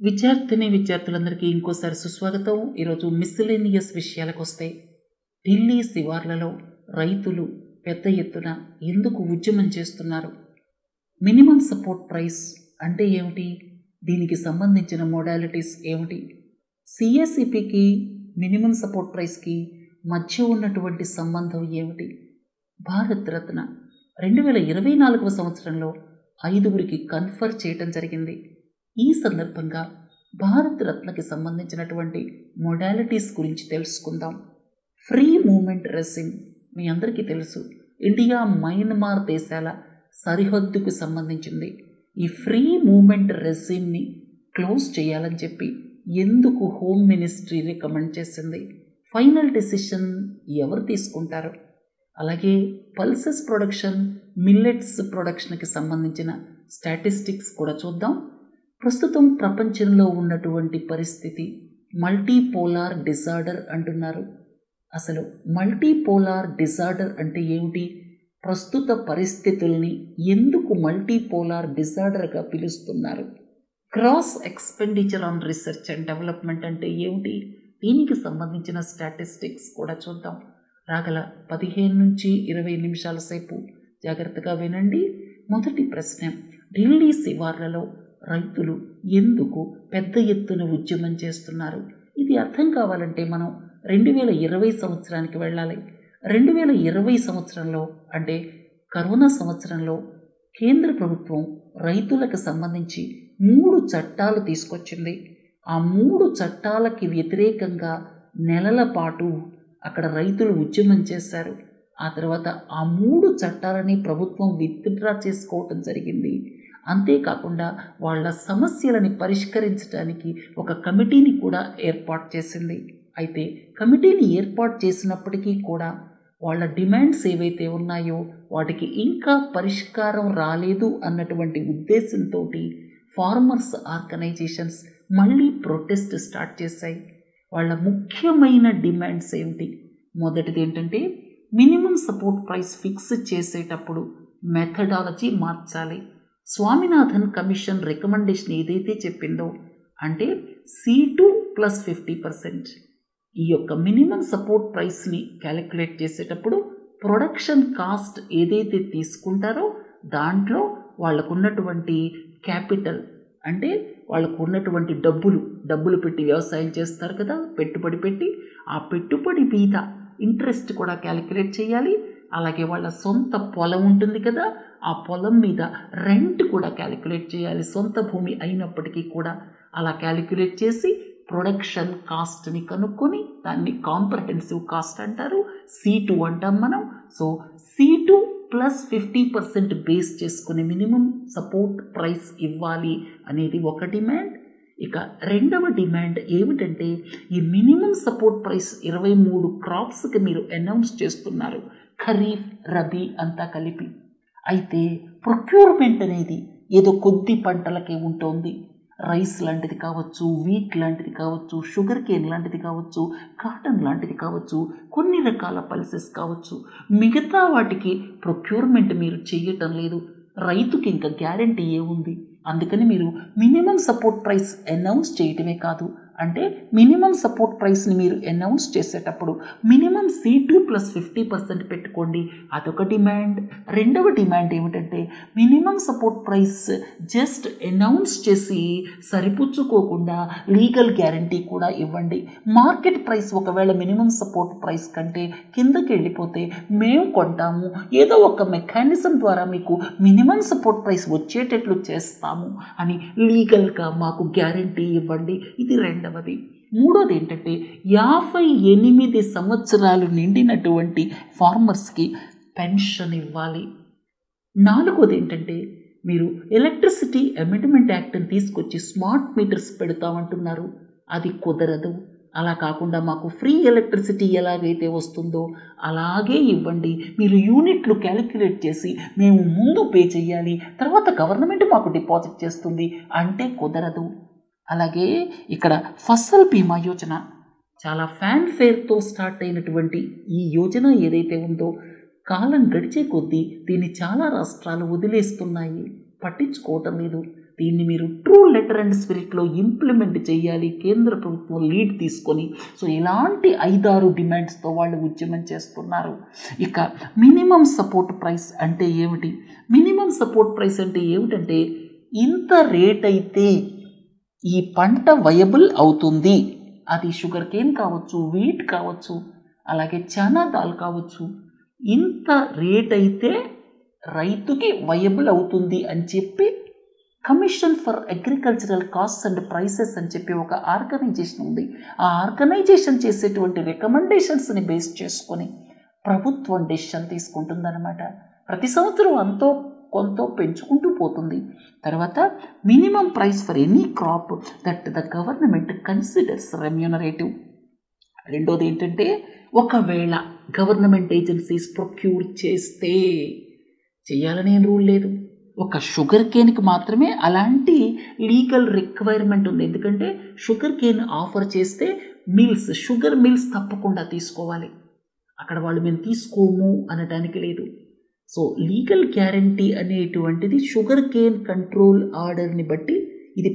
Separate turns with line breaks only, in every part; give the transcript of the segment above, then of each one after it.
విద్యార్థులందరికీ ఇంకోసారి సుస్వాగతం. ఈరోజు మిస్సెలేనియస్ విషయాలకు వస్తే, ఢిల్లీ శివార్లలో రైతులు పెద్ద ఎత్తున ఎందుకు ఉద్యమం చేస్తున్నారు? మినిమం సపోర్ట్ ప్రైస్ అంటే ఏమిటి? దీనికి సంబంధించిన మోడాలిటీస్ ఏమిటి? సిఎసిపికి మినిమం సపోర్ట్ ప్రైస్కి మధ్య ఉన్నటువంటి సంబంధం ఏమిటి? భారత్ రత్న 2024 సంవత్సరంలో 5గురికి కన్ఫర్ చేయటం జరిగింది. ఈ సందర్భంగా భారత్ రత్నకి సంబంధించినటువంటి మోడాలిటీస్ గురించి తెలుసుకుందాం. ఫ్రీ మూమెంట్ రెసిమ్ మీ అందరికీ తెలుసు, ఇండియా మయన్మార్ దేశాల సరిహద్దుకు సంబంధించింది. ఈ ఫ్రీ మూమెంట్ రెసిమ్ని క్లోజ్ చేయాలని చెప్పి ఎందుకు హోమ్ మినిస్ట్రీ రికమెండ్ చేసింది? ఫైనల్ డెసిషన్ ఎవరు తీసుకుంటారు? అలాగే పల్సెస్ ప్రొడక్షన్, మిల్లెట్స్ ప్రొడక్షన్కి సంబంధించిన స్టాటిస్టిక్స్ కూడా చూద్దాం. ప్రస్తుతం ప్రపంచంలో ఉన్నటువంటి పరిస్థితి మల్టీపోలార్ డిజార్డర్ అంటున్నారు. అసలు మల్టీపోలార్ డిజార్డర్ అంటే ఏమిటి? ప్రస్తుత పరిస్థితుల్ని ఎందుకు మల్టీపోలార్ డిజార్డర్గా పిలుస్తున్నారు? Gross expenditure on research and development అంటే ఏమిటి? దీనికి సంబంధించిన స్టాటిస్టిక్స్ కూడా చూద్దాం. రాగల 15 నుంచి 20 నిమిషాల సేపు జాగ్రత్తగా వినండి. మొదటి ప్రశ్న, ఢిల్లీ శివార్లలో రైతులు ఎందుకు పెద్ద ఎత్తున ఉద్యమం చేస్తున్నారు? ఇది అర్థం కావాలంటే మనం 2020 సంవత్సరానికి వెళ్ళాలి. 2020 సంవత్సరంలో అంటే కరోనా సంవత్సరంలో కేంద్ర ప్రభుత్వం రైతులకు సంబంధించి 3 చట్టాలు తీసుకొచ్చింది. ఆ 3 చట్టాలకి వ్యతిరేకంగా నెలల పాటు అక్కడ రైతులు ఉద్యమం చేశారు. ఆ తర్వాత ఆ 3 చట్టాలని ప్రభుత్వం విత్డ్రా చేసుకోవటం జరిగింది. అంతేకాకుండా వాళ్ళ సమస్యలని పరిష్కరించడానికి ఒక కమిటీని కూడా ఏర్పాటు చేసింది. అయితే కమిటీని ఏర్పాటు చేసినప్పటికీ కూడా వాళ్ళ డిమాండ్స్ ఏవైతే ఉన్నాయో వాటికి ఇంకా పరిష్కారం రాలేదు అన్నటువంటి ఉద్దేశంతో ఫార్మర్స్ ఆర్గనైజేషన్స్ మళ్ళీ ప్రొటెస్ట్ స్టార్ట్ చేశాయి. వాళ్ళ ముఖ్యమైన డిమాండ్స్ ఏమిటి? మొదటిది ఏంటంటే, మినిమం సపోర్ట్ ప్రైస్ ఫిక్స్ చేసేటప్పుడు మెథడాలజీ మార్చాలి. స్వామినాథన్ కమిషన్ రికమెండేషన్ ఏదైతే చెప్పిందో అంటే C2 + 50%. ఈ యొక్క మినిమం సపోర్ట్ ప్రైస్ని క్యాలిక్యులేట్ చేసేటప్పుడు ప్రొడక్షన్ కాస్ట్ ఏదైతే తీసుకుంటారో దాంట్లో వాళ్ళకున్నటువంటి క్యాపిటల్ అంటే వాళ్ళకు ఉన్నటువంటి డబ్బులు పెట్టి వ్యవసాయం చేస్తారు కదా, పెట్టుబడి పెట్టి ఆ పెట్టుబడి మీద ఇంట్రెస్ట్ కూడా క్యాలిక్యులేట్ చేయాలి. అలాగే వాళ్ళ సొంత పొలం ఉంటుంది కదా, ఆ పొలం మీద రెంట్ కూడా క్యాలిక్యులేట్ చేయాలి. సొంత భూమి అయినప్పటికీ కూడా అలా క్యాలిక్యులేట్ చేసి ప్రొడక్షన్ కాస్ట్ని కనుక్కొని దాన్ని కాంప్రహెన్సివ్ కాస్ట్ అంటారు, C2 అంటాం మనం. సో C2 + 50% బేస్ చేసుకుని మినిమం సపోర్ట్ ప్రైస్ ఇవ్వాలి అనేది ఒక డిమాండ్. ఇక రెండవ డిమాండ్ ఏమిటంటే, ఈ మినిమం సపోర్ట్ ప్రైస్ 23 క్రాప్స్కి మీరు అనౌన్స్ చేస్తున్నారు, ఖరీఫ్ రబీ అంతా కలిపి. అయితే ప్రొక్యూర్మెంట్ అనేది ఏదో కొద్ది పంటలకే ఉంటుంది. రైస్ లాంటిది కావచ్చు, వీట్ లాంటిది కావచ్చు, షుగర్ కేన్ లాంటిది కావచ్చు, కాటన్ లాంటిది కావచ్చు, కొన్ని రకాల పల్సెస్ కావచ్చు. మిగతా వాటికి ప్రొక్యూర్మెంట్ మీరు చేయటం లేదు. రైతుకి ఇంకా గ్యారంటీ ఏముంది? అందుకని మీరు మినిమం సపోర్ట్ ప్రైస్ అనౌన్స్ చేయటమే కాదు, అంటే మినిమం సపోర్ట్ ప్రైస్ని మీరు అనౌన్స్ చేసేటప్పుడు మినిమం C2 + 50% పెట్టుకోండి. అదొక డిమాండ్. రెండవ డిమాండ్ ఏమిటంటే, minimum support price just announce చేసి సరిపుచ్చుకోకుండా లీగల్ గ్యారంటీ కూడా ఇవ్వండి. మార్కెట్ ప్రైస్ ఒకవేళ మినిమం సపోర్ట్ ప్రైస్ కంటే కిందకి వెళ్ళిపోతే మేము కొంటాము, ఏదో ఒక మెకానిజం ద్వారా మీకు మినిమం సపోర్ట్ ప్రైస్ వచ్చేటట్లు చేస్తాము అని లీగల్గా మాకు గ్యారంటీ ఇవ్వండి. ఇది రెండవది. మూడోది ఏంటంటే, 58 సంవత్సరాలు నిండినటువంటి ఫార్మర్స్కి పెన్షన్ ఇవ్వాలి. నాలుగోది ఏంటంటే, మీరు ఎలక్ట్రిసిటీ అమెండ్మెంట్ యాక్ట్ని తీసుకొచ్చి స్మార్ట్ మీటర్స్ పెడతామంటున్నారు. అది కుదరదు. అలా కాకుండా మాకు ఫ్రీ ఎలక్ట్రిసిటీ ఎలాగైతే వస్తుందో అలాగే ఇవ్వండి. మీరు యూనిట్లు క్యాలిక్యులేట్ చేసి మేము ముందు పే చేయాలి, తర్వాత గవర్నమెంట్ మాకు డిపాజిట్ చేస్తుంది అంటే కుదరదు. అలాగే ఇక్కడ ఫసల్ బీమా యోజన చాలా ఫ్యాన్ఫేర్తో స్టార్ట్ అయినటువంటి ఈ యోజన ఏదైతే ఉందో, కాలం గడిచే కొద్దీ దీన్ని చాలా రాష్ట్రాలు వదిలేస్తున్నాయి, పట్టించుకోవటం లేదు. దీన్ని మీరు ట్రూ లెటర్ అండ్ స్పిరిట్లో ఇంప్లిమెంట్ చేయాలి, కేంద్ర ప్రభుత్వం లీడ్ తీసుకొని. సో ఇలాంటి 5-6 డిమాండ్స్తో వాళ్ళు ఉద్యమం చేస్తున్నారు. ఇక మినిమం సపోర్ట్ ప్రైస్ అంటే ఏమిటి? మినిమం సపోర్ట్ ప్రైస్ అంటే ఏమిటంటే, ఇంత రేట్ అయితే ఈ పంట వయబుల్ అవుతుంది. అది షుగర్ కేన్ కావచ్చు, వీట్ కావచ్చు, అలాగే చనా దాల్ కావచ్చు. ఇంత రేట్ అయితే రైతుకి వయబుల్ అవుతుంది అని చెప్పి commission for agricultural costs and prices అని చెప్పి ఒక ఆర్గనైజేషన్ ఉంది. ఆ ఆర్గనైజేషన్ చేసేటువంటి రికమెండేషన్స్ని బేస్ చేసుకొని ప్రభుత్వం డెసిషన్ తీసుకుంటుందన్నమాట. ప్రతి సంవత్సరం అంతో కొంత పెంచుకుంటూ పోతుంది. తర్వాత minimum price for any crop that the government considers remunerative. రెండోది ఏంటంటే, ఒకవేళ గవర్నమెంట్ ఏజెన్సీస్ ప్రొక్యూర్ చేస్తే, చేయాలనే రూల్ లేదు, ఒక షుగర్ కేన్కి మాత్రమే అలాంటి లీగల్ రిక్వైర్మెంట్ ఉంది. ఎందుకంటే షుగర్ కేన్ ఆఫర్ చేస్తే మిల్స్, షుగర్ మిల్స్ తప్పకుండా తీసుకోవాలి. అక్కడ వాళ్ళు మేము తీసుకోము అనడానికి లేదు. సో లీగల్ గ్యారంటీ అనేటువంటిది షుగర్ కేన్ కంట్రోల్ ఆర్డర్ని బట్టి, ఇది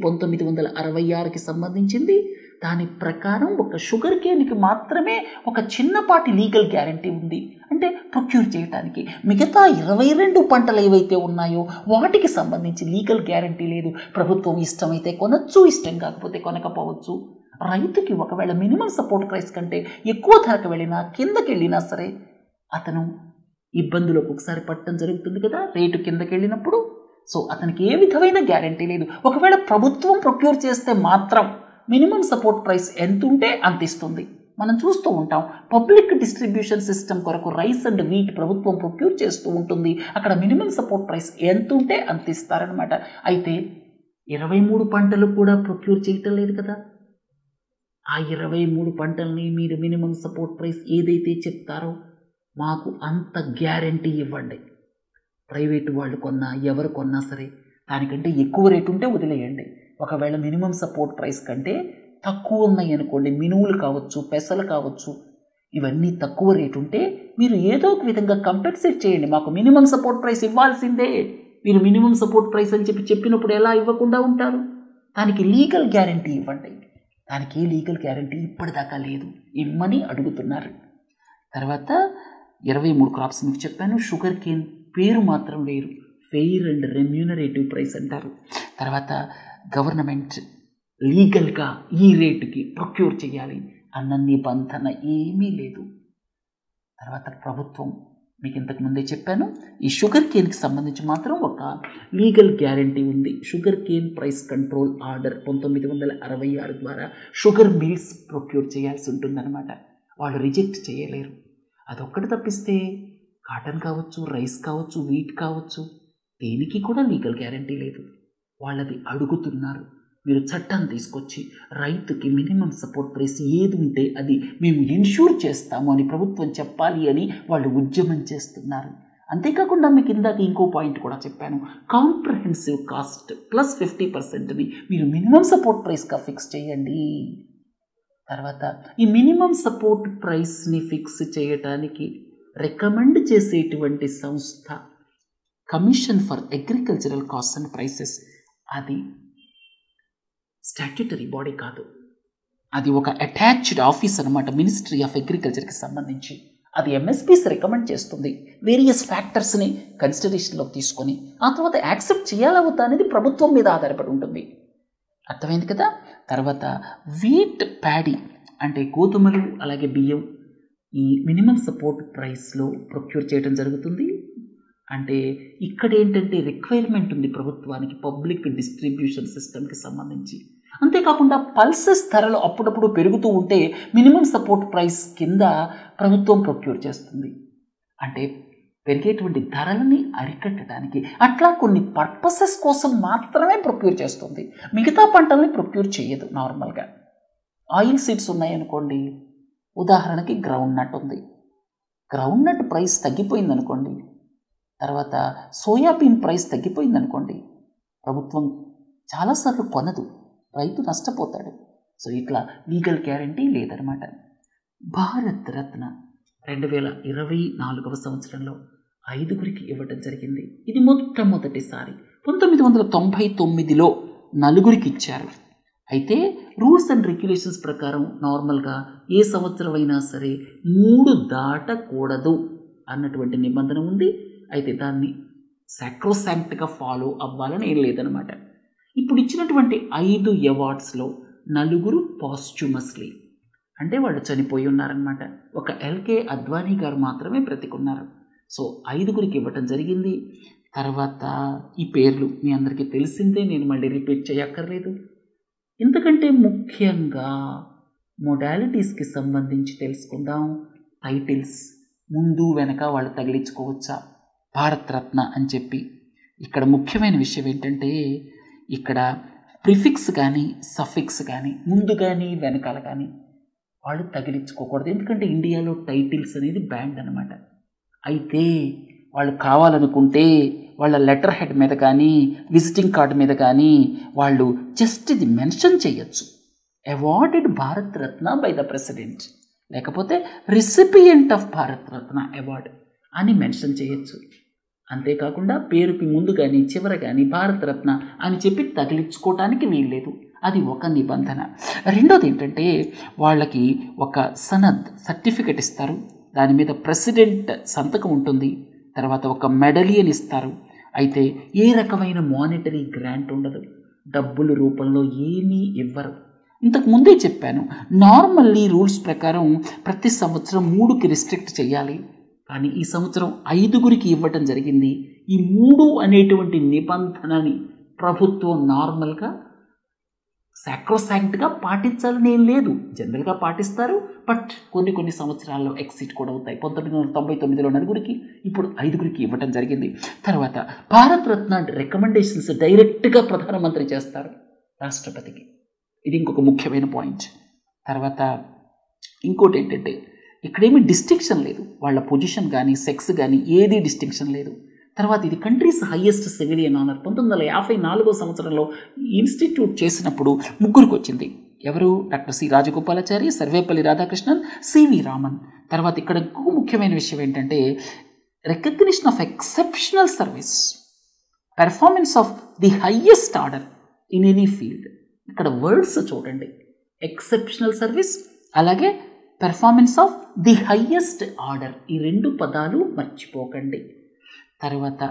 1966కి సంబంధించింది. దాని ప్రకారం ఒక షుగర్ కేన్కి మాత్రమే ఒక చిన్నపాటి లీగల్ గ్యారంటీ ఉంది, అంటే ప్రొక్యూర్ చేయడానికి. మిగతా 22 పంటలు ఏవైతే ఉన్నాయో వాటికి సంబంధించి లీగల్ గ్యారంటీ లేదు. ప్రభుత్వం ఇష్టమైతే కొనొచ్చు, ఇష్టం కాకపోతే కొనకపోవచ్చు. రైతుకి ఒకవేళ మినిమం సపోర్ట్ ప్రైస్ కంటే ఎక్కువ ధరకు వెళ్ళినా, కిందకి వెళ్ళినా సరే అతను ఇబ్బందులకు ఒకసారి పట్టడం జరుగుతుంది కదా, రేటు కిందకి వెళ్ళినప్పుడు. సో అతనికి ఏ విధమైన గ్యారంటీ లేదు. ఒకవేళ ప్రభుత్వం ప్రొక్యూర్ చేస్తే మాత్రం మినిమం సపోర్ట్ ప్రైస్ ఎంత ఉంటే అంత ఇస్తుంది. మనం చూస్తూ ఉంటాం, పబ్లిక్ డిస్ట్రిబ్యూషన్ సిస్టమ్ కొరకు రైస్ అండ్ వీట్ ప్రభుత్వం ప్రొక్యూర్ చేస్తూ ఉంటుంది. అక్కడ మినిమం సపోర్ట్ ప్రైస్ ఎంత ఉంటే అంత ఇస్తారనమాట. అయితే 23 పంటలు కూడా ప్రొక్యూర్ చేయటం లేదు కదా. ఆ 23 పంటల్ని మీరు మినిమం సపోర్ట్ ప్రైస్ ఏదైతే చెప్తారో మాకు అంత గ్యారంటీ ఇవ్వండి. ప్రైవేటు వాళ్ళు కొన్నా, ఎవరు కొన్నా సరే దానికంటే ఎక్కువ రేటు ఉంటే వదిలేయండి. ఒకవేళ మినిమం సపోర్ట్ ప్రైస్ కంటే తక్కువ ఉన్నాయి అనుకోండి, మినువులు కావచ్చు, పెసలు కావచ్చు, ఇవన్నీ తక్కువ రేటు ఉంటే మీరు ఏదో ఒక విధంగా కంపెన్సేట్ చేయండి. మాకు మినిమం సపోర్ట్ ప్రైస్ ఇవ్వాల్సిందే. మీరు మినిమం సపోర్ట్ ప్రైస్ అని చెప్పినప్పుడు ఎలా ఇవ్వకుండా ఉంటారు? దానికి లీగల్ గ్యారంటీ ఇవ్వండి. దానికి ఏ లీగల్ గ్యారంటీ ఇప్పటిదాకా లేదు, ఇమ్మని అడుగుతున్నారు. తర్వాత 23 క్రాప్స్ మీకు చెప్పాను. షుగర్ కేన్ పేరు మాత్రం వేరు, ఫెయిర్ అండ్ రెమ్యూనరేటివ్ ప్రైస్ అంటారు. తర్వాత గవర్నమెంట్ లీగల్గా ఈ రేటుకి ప్రొక్యూర్ చేయాలి అన్న నిబంధన ఏమీ లేదు. తర్వాత ప్రభుత్వం, మీకు ఇంతకు ముందే చెప్పాను, ఈ షుగర్ కేన్కి సంబంధించి మాత్రం ఒక లీగల్ గ్యారంటీ ఉంది. Sugar cane price control order 1966 ద్వారా షుగర్ మిల్స్ ప్రొక్యూర్ చేయాల్సి ఉంటుందన్నమాట. వాళ్ళు రిజెక్ట్ చేయలేరు. అదొక్కటి తప్పిస్తే కాటన్ కావచ్చు, రైస్ కావచ్చు, వీట్ కావచ్చు, దేనికి కూడా లీగల్ గ్యారంటీ లేదు. వాళ్ళది అడుగుతున్నారు. మీరు చట్టం తీసుకొచ్చి రైతుకి మినిమం సపోర్ట్ ప్రైస్ ఏది ఉంటే అది మేము ఇన్ష్యూర్ చేస్తాము అని ప్రభుత్వం చెప్పాలి అని వాళ్ళు ఉద్యమం చేస్తున్నారు. అంతేకాకుండా మీకు ఇందాక ఇంకో పాయింట్ కూడా చెప్పాను, కాంప్రహెన్సివ్ కాస్ట్ ప్లస్ 50%ని మీరు మినిమం సపోర్ట్ ప్రైస్గా ఫిక్స్ చేయండి. తర్వాత ఈ మినిమం సపోర్ట్ ప్రైస్ని ఫిక్స్ చేయటానికి రికమెండ్ చేసేటువంటి సంస్థ commission for agricultural cost and prices. అది స్టాట్యూటరీ బాడీ కాదు, అది ఒక అటాచ్డ్ ఆఫీస్ అనమాట, మినిస్ట్రీ ఆఫ్ అగ్రికల్చర్కి సంబంధించి. అది ఎంఎస్పీస్ రికమెండ్ చేస్తుంది వేరియస్ ఫ్యాక్టర్స్ని కన్సిడరేషన్లోకి తీసుకొని. ఆ తర్వాత యాక్సెప్ట్ చేయాలా వద్దా అనేది ప్రభుత్వం మీద ఆధారపడి ఉంటుంది. అర్థమైంది కదా. తర్వాత వీట్, ప్యాడీ అంటే గోధుమలు అలాగే బియ్యం ఈ మినిమం సపోర్ట్ ప్రైస్లో ప్రొక్యూర్ చేయడం జరుగుతుంది. అంటే ఇక్కడ ఏంటంటే రిక్వైర్మెంట్ ఉంది ప్రభుత్వానికి పబ్లిక్ డిస్ట్రిబ్యూషన్ సిస్టమ్కి సంబంధించి. అంతేకాకుండా పల్సెస్ ధరలు అప్పుడప్పుడు పెరుగుతూ ఉంటే మినిమం సపోర్ట్ ప్రైస్ కింద ప్రభుత్వం ప్రొక్యూర్ చేస్తుంది. అంటే పెరిగేటువంటి ధరలని అరికట్టడానికి అట్లా కొన్ని పర్పసెస్ కోసం మాత్రమే ప్రొక్యూర్ చేస్తుంది. మిగతా పంటల్ని ప్రొక్యూర్ చేయదు. నార్మల్గా ఆయిల్ సీడ్స్ ఉన్నాయనుకోండి, ఉదాహరణకి గ్రౌండ్ నట్ ఉంది, గ్రౌండ్ నట్ ప్రైస్ తగ్గిపోయింది అనుకోండి, తర్వాత సోయాబీన్ ప్రైస్ తగ్గిపోయింది అనుకోండి, ప్రభుత్వం చాలాసార్లు కొనదు, రైతు నష్టపోతాడు. సో ఇట్లా లీగల్ గ్యారంటీ లేదనమాట. భారత్ రత్న 2024వ సంవత్సరంలో 5గురికి ఇవ్వటం జరిగింది. ఇది మొట్టమొదటిసారి 1999లో నలుగురికి ఇచ్చారు. అయితే రూల్స్ అండ్ రెగ్యులేషన్స్ ప్రకారం నార్మల్గా ఏ సంవత్సరం అయినా సరే 3 దాటకూడదు అన్నటువంటి నిబంధన ఉంది. అయితే దాన్ని సాక్రోసాంక్ట్గా ఫాలో అవ్వాలని ఏం లేదనమాట. ఇప్పుడు ఇచ్చినటువంటి 5 అవార్డ్స్లో నలుగురు పాస్ట్యూమస్లీ, అంటే వాళ్ళు చనిపోయి ఉన్నారనమాట. ఒక ఎల్కే అద్వానీ గారు మాత్రమే బ్రతికున్నారు. సో 5గురికి ఇవ్వటం జరిగింది. తర్వాత ఈ పేర్లు మీ అందరికీ తెలిసిందే, నేను మళ్ళీ రిపీట్ చేయక్కర్లేదు. ఇంతకంటే ముఖ్యంగా మొడాలిటీస్కి సంబంధించి తెలుసుకుందాం. టైటిల్స్ ముందు వెనక వాళ్ళు తగిలించుకోవచ్చా, భారతరత్న అని చెప్పి. ఇక్కడ ముఖ్యమైన విషయం ఏంటంటే ఇక్కడ ప్రిఫిక్స్ కానీ సఫిక్స్ కానీ ముందు కానీ వెనకాల కానీ వాళ్ళు తగిలించుకోకూడదు. ఎందుకంటే ఇండియాలో టైటిల్స్ అనేది బ్యాండ్ అనమాట. అయితే వాళ్ళు కావాలనుకుంటే వాళ్ళ లెటర్ హెడ్ మీద కానీ విజిటింగ్ కార్డు మీద కానీ వాళ్ళు జస్ట్ ఇది మెన్షన్ చేయొచ్చు, awarded Bharat Ratna by the president, లేకపోతే recipient of Bharat Ratna award అని మెన్షన్ చేయొచ్చు. అంతేకాకుండా పేరుకి ముందు కానీ చివర కానీ భారత్ రత్న అని చెప్పి తగిలించుకోవటానికి వీల్లేదు. అది ఒక నిబంధన. రెండోది ఏంటంటే వాళ్ళకి ఒక సనద్ సర్టిఫికెట్ ఇస్తారు, దాని మీద ప్రెసిడెంట్ సంతకం ఉంటుంది. తర్వాత ఒక మెడలియన్ ఇస్తారు. అయితే ఏ రకమైన మానిటరీ గ్రాంట్ ఉండదు, డబ్బుల రూపంలో ఏమీ ఇవ్వరు. ఇంతకు ముందే చెప్పాను, నార్మల్లీ రూల్స్ ప్రకారం ప్రతి సంవత్సరం 3కి రిస్ట్రిక్ట్ చేయాలి, కానీ ఈ సంవత్సరం 5గురికి ఇవ్వటం జరిగింది. ఈ 3 అనేటువంటి నిబంధనని ప్రభుత్వం నార్మల్గా సాక్రోసాంక్ట్గా పాటించాలని ఏం లేదు, జనరల్గా పాటిస్తారు. బట్ కొన్ని సంవత్సరాల్లో ఎక్సిట్ కూడా అవుతాయి. 1999లో నలుగురికి, ఇప్పుడు 5గురికి ఇవ్వటం జరిగింది. తర్వాత భారత్ రత్న రికమెండేషన్స్ డైరెక్ట్గా ప్రధానమంత్రి చేస్తారు రాష్ట్రపతికి. ఇది ఇంకొక ముఖ్యమైన పాయింట్. తర్వాత ఇంకోటి ఏంటంటే ఇక్కడేమీ డిస్టింక్షన్ లేదు, వాళ్ళ పొజిషన్ కానీ సెక్స్ కానీ ఏది డిస్టింక్షన్ లేదు. తర్వాత ఇది కంట్రీస్ హైయెస్ట్ సివిలియన్ ఆనర్. 1954 సంవత్సరంలో ఇన్స్టిట్యూట్ చేసినప్పుడు 3కి వచ్చింది. ఎవరు? Doctor C Rajagopalachari, Sarvepalli Radhakrishnan, C V Raman. తర్వాత ఇక్కడ ఇంకొక ముఖ్యమైన విషయం ఏంటంటే recognition of exceptional service, performance of the highest order in any field. ఇక్కడ వర్డ్స్ చూడండి, ఎక్సెప్షనల్ సర్వీస్ అలాగే performance of the highest order, ఈ 2 పదాలు మర్చిపోకండి. తర్వాత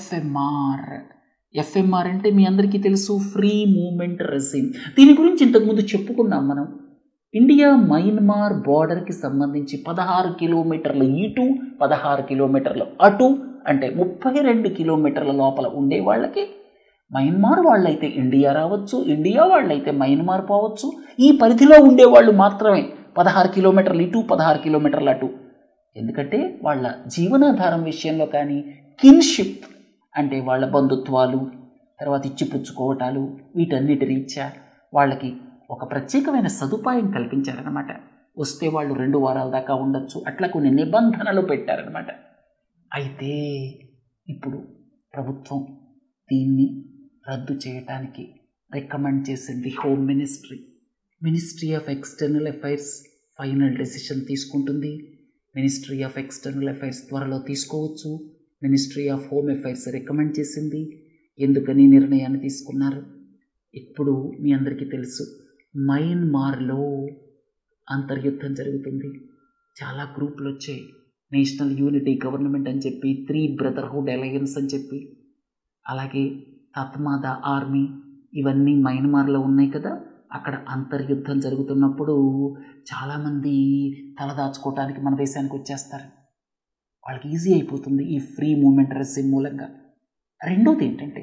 ఎఫ్ఎంఆర్ అంటే మీ అందరికీ తెలుసు, ఫ్రీ మూమెంట్ రెజిమ్. దీని గురించి ఇంతకుముందు చెప్పుకున్నాం మనం. ఇండియా మయన్మార్ బార్డర్కి సంబంధించి 16 కిలోమీటర్ల ఇటు 16 కిలోమీటర్ల అటు, అంటే 32 కిలోమీటర్ల లోపల ఉండే వాళ్ళకి, మయన్మార్ వాళ్ళైతే ఇండియా రావచ్చు, ఇండియా వాళ్ళైతే మయన్మార్ పోవచ్చు. ఈ పరిధిలో ఉండేవాళ్ళు మాత్రమే 16 కిలోమీటర్లు ఇటు 16 కిలోమీటర్ల అటు. ఎందుకంటే వాళ్ళ జీవనాధారం విషయంలో కానీ, కిన్షిప్ అంటే వాళ్ళ బంధుత్వాలు, తర్వాత ఇచ్చిపుచ్చుకోవటాలు, వీటన్నిటి రీత్యా వాళ్ళకి ఒక ప్రత్యేకమైన సదుపాయం కల్పించారనమాట. వస్తే వాళ్ళు 2 వారాల దాకా ఉండొచ్చు, అట్లా కొన్ని నిబంధనలు పెట్టారనమాట. అయితే ఇప్పుడు ప్రభుత్వం దీన్ని రద్దు చేయటానికి రికమెండ్ చేసింది home ministry of external affairs final decision తీసుకుంటుంది. మినిస్ట్రీ ఆఫ్ ఎక్స్టర్నల్ అఫైర్స్ త్వరలో తీసుకోవచ్చు. Ministry of home affairs recommend చేసింది. ఎందుకని నిర్ణయాన్ని తీసుకున్నారు? ఇప్పుడు మీ అందరికీ తెలుసు, మయన్మార్లో అంతర్యుద్ధం జరుగుతుంది. చాలా గ్రూపులు వచ్చాయి, నేషనల్ యూనిటీ గవర్నమెంట్ అని చెప్పి, 3 బ్రదర్హుడ్ అలయన్స్ అని చెప్పి, అలాగే తత్మాదా ఆర్మీ, ఇవన్నీ మయన్మార్లో ఉన్నాయి కదా. అక్కడ అంతర్యుద్ధం జరుగుతున్నప్పుడు చాలామంది తలదాచుకోవటానికి మన దేశానికి వచ్చేస్తారు. వాళ్ళకి ఈజీ అయిపోతుంది ఈ ఫ్రీ మూమెంట్ రెజిమ్ మూలంగా. రెండోది ఏంటంటే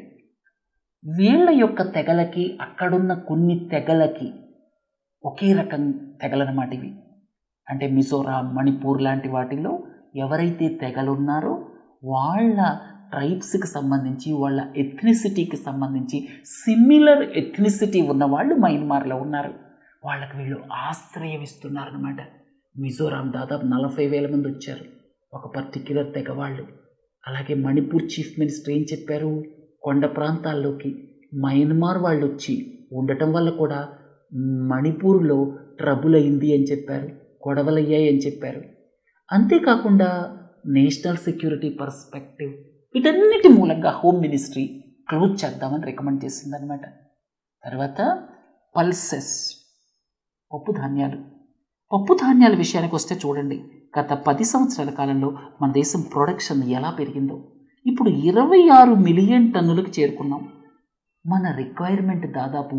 వీళ్ళ యొక్క తెగలకి అక్కడున్న కొన్ని తెగలకి ఒకే రకం తెగలన్నమాట ఇవి. అంటే మిజోరాం, మణిపూర్ లాంటి వాటిల్లో ఎవరైతే తెగలున్నారో వాళ్ళ ట్రైబ్స్కి సంబంధించి, వాళ్ళ ఎథ్నిసిటీకి సంబంధించి సిమిలర్ ఎథ్నిసిటీ ఉన్న వాళ్ళు మయన్మార్లో ఉన్నారు. వాళ్ళకి వీళ్ళు ఆశ్రయం ఇస్తున్నారనమాట. మిజోరాం దాదాపు 40,000 మంది వచ్చారు, ఒక పర్టిక్యులర్ తెగ వాళ్ళు. అలాగే మణిపూర్ చీఫ్ మినిస్టర్ ఏం చెప్పారు, కొండ ప్రాంతాల్లోకి మయన్మార్ వాళ్ళు వచ్చి ఉండటం వల్ల కూడా మణిపూర్లో ట్రబుల్ అయింది అని చెప్పారు, గొడవలయ్యాయి అని చెప్పారు. అంతేకాకుండా నేషనల్ సెక్యూరిటీ పర్స్పెక్టివ్, వీటన్నిటి మూలంగా హోమ్ మినిస్ట్రీ క్లోజ్ చేద్దామని రికమెండ్ చేసింది అనమాట. తర్వాత పల్సెస్, పప్పు ధాన్యాల విషయానికి వస్తే చూడండి, గత 10 సంవత్సరాల కాలంలో మన దేశం ప్రొడక్షన్ ఎలా పెరిగిందో. ఇప్పుడు 26 మిలియన్ టన్నులకు చేరుకున్నాం. మన రిక్వైర్మెంట్ దాదాపు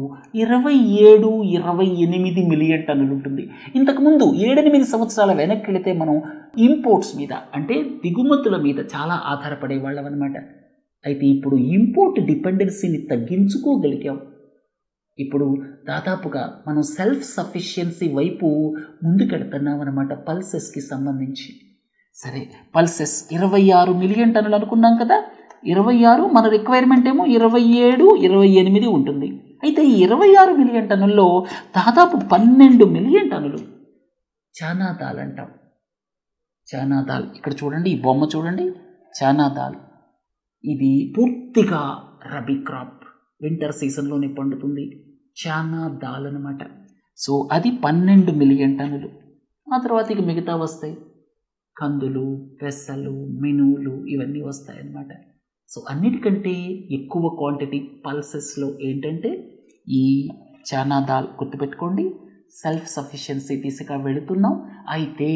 27-28 మిలియన్ టన్నులు ఉంటుంది. ఇంతకుముందు 7-8 సంవత్సరాల వెనక్కి వెళితే మనం ఇంపోర్ట్స్ మీద, అంటే దిగుమతుల మీద చాలా ఆధారపడే వాళ్ళం అనమాట. అయితే ఇప్పుడు ఇంపోర్ట్ డిపెండెన్సీని తగ్గించుకోగలిగాం. ఇప్పుడు దాదాపుగా మనం సెల్ఫ్ సఫిషియన్సీ వైపు ముందుకెడుతున్నాం అన్నమాట పల్సెస్కి సంబంధించి. సరే, పల్సెస్ 26 మిలియన్ టన్నులు అనుకున్నాం కదా. 26, మన రిక్వైర్మెంట్ ఏమో 27-28 ఉంటుంది. అయితే ఈ 26 మిలియన్ టన్నుల్లో దాదాపు 12 మిలియన్ టన్నులు చానా దాల్ అంటాం. చానా దాల్ ఇక్కడ చూడండి, ఈ బొమ్మ చూడండి, చానా దాల్. ఇది పూర్తిగా రబీ క్రాప్, వింటర్ సీజన్లోనే పండుతుంది. చానా దాల్ అనమాట. సో అది 12 మిలియన్ టన్నులు. ఆ తర్వాత ఇక మిగతా వస్తాయి, కందులు, పెసలు, మినువులు, ఇవన్నీ వస్తాయి అన్నమాట. సో అన్నిటికంటే ఎక్కువ క్వాంటిటీ పల్సెస్లో ఏంటంటే ఈ చానా దాల్. గుర్తుపెట్టుకోండి, సెల్ఫ్ సఫిషియన్సీ దిశగా వెళుతున్నాం. అయితే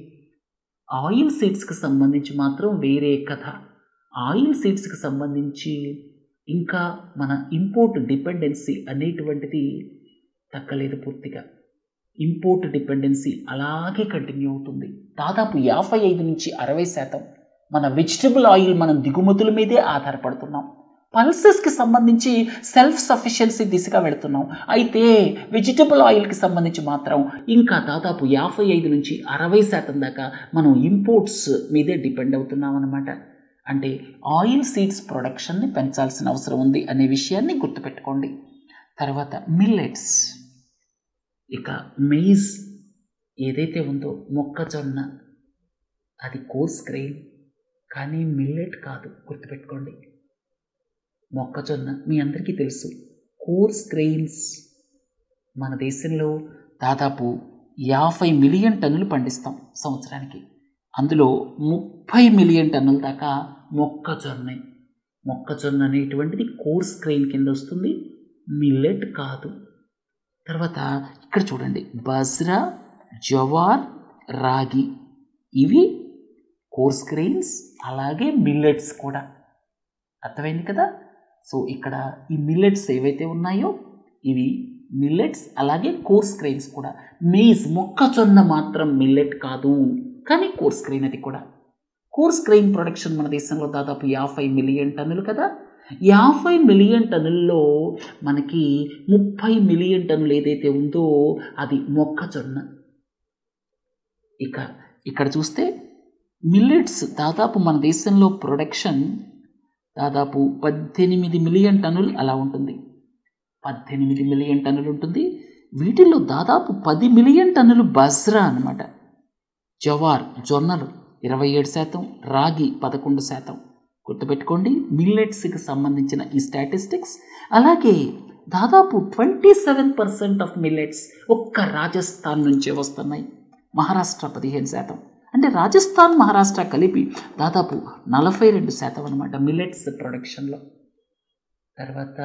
ఆయిల్ సీడ్స్కి సంబంధించి మాత్రం వేరే కథ. ఆయిల్ సీడ్స్కి సంబంధించి ఇంకా మన ఇంపోర్ట్ డిపెండెన్సీ అనేటువంటిది తగ్గలేదు పూర్తిగా. ఇంపోర్ట్ డిపెండెన్సీ అలాగే కంటిన్యూ అవుతుంది. దాదాపు 55-60% మన వెజిటబుల్ ఆయిల్ మనం దిగుమతుల మీదే ఆధారపడుతున్నాం. పల్సెస్కి సంబంధించి సెల్ఫ్ సఫిషియన్సీ దిశగా వెళుతున్నాం. అయితే వెజిటబుల్ ఆయిల్కి సంబంధించి మాత్రం ఇంకా దాదాపు 55-60% దాకా మనం ఇంపోర్ట్స్ మీదే డిపెండ్ అవుతున్నాం అన్నమాట. అంటే ఆయిల్ సీడ్స్ ప్రొడక్షన్ని పెంచాల్సిన అవసరం ఉంది అనే విషయాన్ని గుర్తుపెట్టుకోండి. తర్వాత మిల్లెట్స్, ఇక మెయిజ్ ఏదైతే ఉందో మొక్కజొన్న, అది కోర్స్ గ్రెయిన్ కానీ మిల్లెట్ కాదు. గుర్తుపెట్టుకోండి, మొక్కజొన్న మీ అందరికీ తెలుసు కోర్స్ గ్రెయిన్స్. మన దేశంలో దాదాపు 50 మిలియన్ టన్నులు పండిస్తాం సంవత్సరానికి. అందులో 30 మిలియన్ టన్నుల దాకా మొక్కజొన్న అనేటువంటిది కోర్స్ గ్రెయిన్ కింద వస్తుంది, మిల్లెట్ కాదు. తర్వాత ఇక్కడ చూడండి, బజ్రా, జవార్, రాగి, ఇవి కోర్స్ గ్రెయిన్స్, అలాగే మిల్లెట్స్ కూడా. అర్థమైంది కదా. సో ఇక్కడ ఈ మిల్లెట్స్ ఏవైతే ఉన్నాయో ఇవి మిల్లెట్స్, అలాగే కోర్స్ గ్రెయిన్స్ కూడా. మెయిజ్, మొక్కజొన్న మాత్రం మిల్లెట్ కాదు కానీ కోర్స్ గ్రెయిన్ అది కూడా. కోర్స్ గ్రెయిన్ ప్రొడక్షన్ మన దేశంలో దాదాపు 50 మిలియన్ టన్నులు కదా. 50 మిలియన్ టన్నుల్లో మనకి 30 మిలియన్ టన్నులు ఏదైతే ఉందో అది మొక్కజొన్న. ఇక ఇక్కడ చూస్తే మిల్లెట్స్ దాదాపు మన దేశంలో ప్రొడక్షన్ దాదాపు 18 మిలియన్ టన్నులు అలా ఉంటుంది. 18 మిలియన్ టన్నులు ఉంటుంది. వీటిల్లో దాదాపు 10 మిలియన్ టన్నులు బజ్రా అన్నమాట. జవార్, జొన్నలు 27%, రాగి 11%. గుర్తుపెట్టుకోండి మిల్లెట్స్కి సంబంధించిన ఈ స్టాటిస్టిక్స్. అలాగే దాదాపు 27% ఆఫ్ మిల్లెట్స్ ఒక్క రాజస్థాన్ నుంచే వస్తున్నాయి. మహారాష్ట్ర 15%. అంటే రాజస్థాన్, మహారాష్ట్ర కలిపి దాదాపు 42% అనమాట మిల్లెట్స్ ప్రొడక్షన్లో. తర్వాత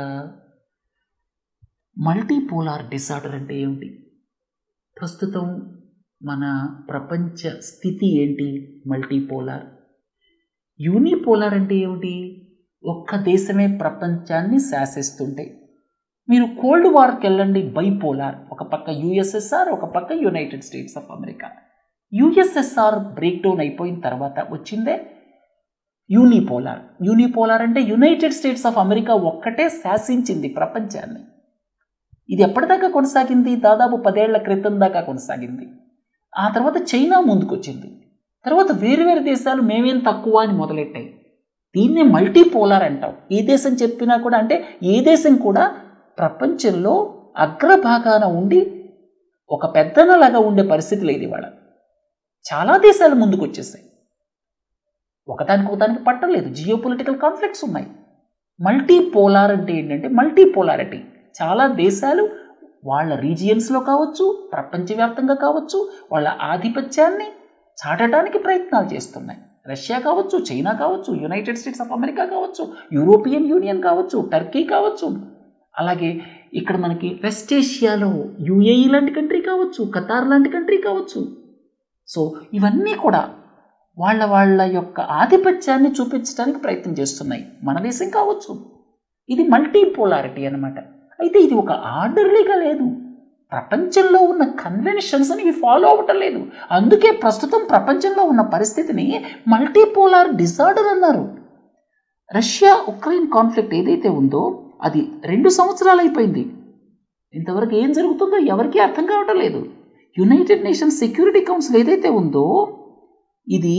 మల్టీపోలార్ డిసార్డర్ అంటే ఏమిటి? ప్రస్తుతం మన ప్రపంచ స్థితి ఏంటి? మల్టీపోలార్. యూనిపోలార్ అంటే ఏమిటి? ఒక్క దేశమే ప్రపంచాన్ని శాసిస్తుంటే. మీరు కోల్డ్ వార్కి వెళ్ళండి, బైపోలార్. ఒక పక్క యుఎస్ఎస్ఆర్, ఒక పక్క United States of America. USSR break down అయిపోయిన తర్వాత వచ్చిందే యూనిపోలార్. యూనిపోలార్ అంటే యునైటెడ్ స్టేట్స్ ఆఫ్ అమెరికా ఒక్కటే శాసించింది ప్రపంచాన్ని. ఇది ఎప్పటిదాకా కొనసాగింది? దాదాపు 10 ఏళ్ల క్రితం దాకా కొనసాగింది. ఆ తర్వాత చైనా ముందుకొచ్చింది. తర్వాత వేరు దేశాలు మేమేం తక్కువ అని మొదలెట్టాయి. దీన్నే మల్టీపోలార్ అంటాం. ఏ దేశం చెప్పినా కూడా, అంటే ఏ దేశం కూడా ప్రపంచంలో అగ్రభాగాన ఉండి ఒక పెద్దనలాగా ఉండే పరిస్థితి లేదు ఇవాళ. చాలా దేశాలు ముందుకు వచ్చేసాయి. ఒకదానికి పట్టలేదు. జియోపొలిటికల్ కాన్ఫ్లిక్ట్స్ ఉన్నాయి. మల్టీపోలార్ అంటే ఏంటంటే మల్టీపోలారిటీ. చాలా దేశాలు వాళ్ళ రీజియన్స్లో కావచ్చు, ప్రపంచవ్యాప్తంగా కావచ్చు, వాళ్ళ ఆధిపత్యాన్ని చాటడానికి ప్రయత్నాలు చేస్తున్నాయి. రష్యా కావచ్చు, చైనా కావచ్చు, యునైటెడ్ స్టేట్స్ ఆఫ్ అమెరికా కావచ్చు, యూరోపియన్ యూనియన్ కావచ్చు, టర్కీ కావచ్చు, అలాగే ఇక్కడ మనకి వెస్ట్ ఏషియాలో యుఏఈ లాంటి కంట్రీ కావచ్చు, ఖతార్ లాంటి కంట్రీ కావచ్చు. సో ఇవన్నీ కూడా వాళ్ళ యొక్క ఆధిపత్యాన్ని చూపించడానికి ప్రయత్నం చేస్తున్నాయి. మన దేశం కావచ్చు. ఇది మల్టీపోలారిటీ అన్నమాట. అయితే ఇది ఒక ఆర్డర్లీగా లేదు. ప్రపంచంలో ఉన్న కన్వెన్షన్స్ని ఇవి ఫాలో అవ్వటం లేదు. అందుకే ప్రస్తుతం ప్రపంచంలో ఉన్న పరిస్థితిని మల్టీపోలార్ డిజార్డర్ అన్నారు. రష్యా ఉక్రెయిన్ కాన్ఫ్లిక్ట్ ఏదైతే ఉందో అది 2 సంవత్సరాలు అయిపోయింది. ఇంతవరకు ఏం జరుగుతుందో ఎవరికీ అర్థం కావటం లేదు. యునైటెడ్ నేషన్స్ సెక్యూరిటీ కౌన్సిల్ ఏదైతే ఉందో ఇది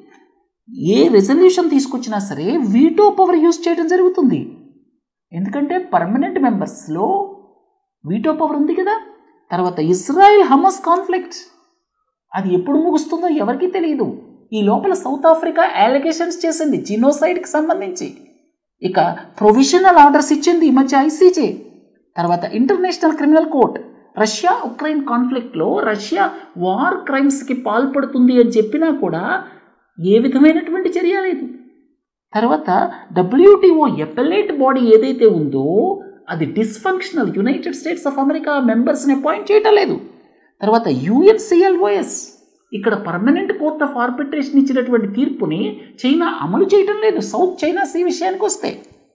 ఏ రెజల్యూషన్ తీసుకొచ్చినా సరే వీటో పవర్ యూజ్ చేయడం జరుగుతుంది. ఎందుకంటే పర్మనెంట్ మెంబర్స్లో వీటో పవర్ ఉంది కదా. తర్వాత ఇజ్రాయెల్ హమాస్ కాన్ఫ్లిక్ట్ అది ఎప్పుడు ముగుస్తుందో ఎవరికీ తెలియదు. ఈ లోపల సౌత్ ఆఫ్రికా అలిగేషన్స్ చేసింది జీనోసైడ్కి సంబంధించి. ఇక ప్రొవిజనల్ ఆర్డర్స్ ఇచ్చింది ఈ మధ్య ఐసీజే. తర్వాత international criminal court Russia Ukraine కాన్ఫ్లిక్ట్లో రష్యా వార్ క్రైమ్స్కి పాల్పడుతుంది అని చెప్పినా కూడా ఏ విధమైనటువంటి చర్య లేదు. తర్వాత WTO ఎపెలేట్ బాడీ ఏదైతే ఉందో అది dysfunctional. United States of America మెంబర్స్ని అపాయింట్ చేయటం లేదు. తర్వాత UNCLOS ఇక్కడ పర్మనెంట్ కోర్ట్ ఆఫ్ ఆర్బిట్రేషన్ ఇచ్చినటువంటి తీర్పుని చైనా అమలు చేయటం లేదు. సౌత్ చైనా సీ విషయానికి వస్తే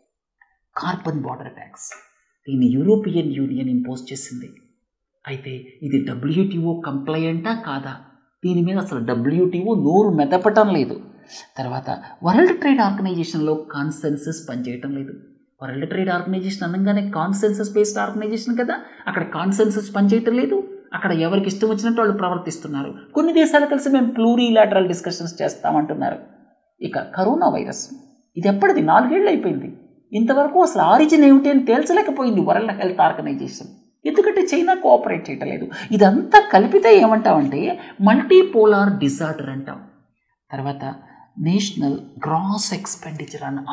కార్బన్ బార్డర్ ట్యాక్స్ దీన్ని యూరోపియన్ యూనియన్ ఇంపోజ్ చేసింది. అయితే ఇది WTO కంప్లైంటా కాదా? దీని మీద అసలు WTO నోరు మెదపటం లేదు. తర్వాత వరల్డ్ ట్రేడ్ ఆర్గనైజేషన్లో కాన్సెన్సస్ పనిచేయటం లేదు. వరల్డ్ ట్రేడ్ ఆర్గనైజేషన్ అనగానే కాన్సెన్సస్ బేస్డ్ ఆర్గనైజేషన్ కదా, అక్కడ కాన్సెన్సస్ పనిచేయటం లేదు. అక్కడ ఎవరికి ఇష్టం వచ్చినట్టు వాళ్ళు ప్రవర్తిస్తున్నారు. కొన్ని దేశాలు కలిసి మేము ప్లూరిలాటరల్ డిస్కషన్స్ చేస్తామంటున్నారు. ఇక కరోనా వైరస్ ఇది ఎప్పటిది 4 ఏళ్ళు అయిపోయింది. ఇంతవరకు అసలు ఆరిజిన్ ఏమిటి అని తేల్చలేకపోయింది వరల్డ్ హెల్త్ ఆర్గనైజేషన్. ఎందుకంటే చైనా కోఆపరేట్ చేయటం లేదు. ఇదంతా కలిపితే ఏమంటామంటే మల్టీపోలార్ డిజార్డర్ అంటాం. తర్వాత national gross expenditure on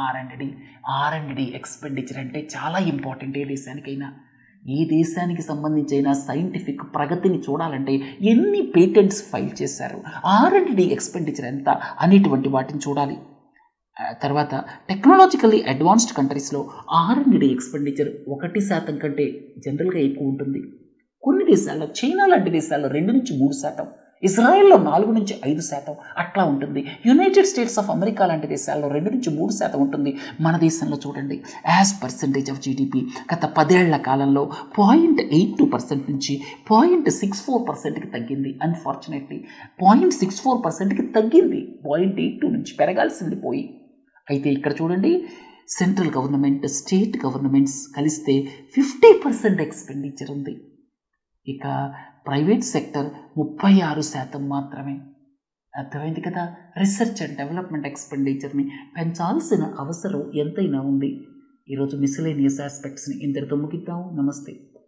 R&D expenditure అంటే చాలా ఇంపార్టెంట్. ఏ దేశానికైనా, ఏ దేశానికి సంబంధించిన సైంటిఫిక్ ప్రగతిని చూడాలంటే ఎన్ని పేటెంట్స్ ఫైల్ చేశారు, R&D ఎక్స్పెండిచర్ ఎంత అనేటువంటి వాటిని చూడాలి. తర్వాత టెక్నాలజికల్లీ అడ్వాన్స్డ్ కంట్రీస్లో R&D ఎక్స్పెండిచర్ 1% కంటే జనరల్గా ఎక్కువ ఉంటుంది. కొన్ని దేశాల్లో, చైనా లాంటి దేశాల్లో 2-3%, ఇజ్రాయెల్లో 4-5% అట్లా ఉంటుంది. యునైటెడ్ స్టేట్స్ ఆఫ్ అమెరికా లాంటి దేశాల్లో 2-3% ఉంటుంది. మన దేశంలో చూడండి, యాజ్ పర్సెంటేజ్ ఆఫ్ GDP గత 10 ఏళ్ల కాలంలో 0.82% నుంచి 0.64%కి తగ్గింది. అన్ఫార్చునేట్లీ 0.64%కి తగ్గింది. 0.82 నుంచి పెరగాల్సింది పోయి. అయితే ఇక్కడ చూడండి, సెంట్రల్ గవర్నమెంట్, స్టేట్ గవర్నమెంట్స్ కలిస్తే 50% ఎక్స్పెండిచర్ ఉంది. ఇక ప్రైవేట్ సెక్టర్ 36% మాత్రమే. అర్థమైంది కదా. రీసెర్చ్ అండ్ డెవలప్మెంట్ ఎక్స్పెండిచర్ని పెంచాల్సిన అవసరం ఎంతైనా ఉంది. ఈరోజు మిస్సెలేనియస్ ఆస్పెక్ట్స్ని ఇంతటితో ముగిద్దాం. నమస్తే.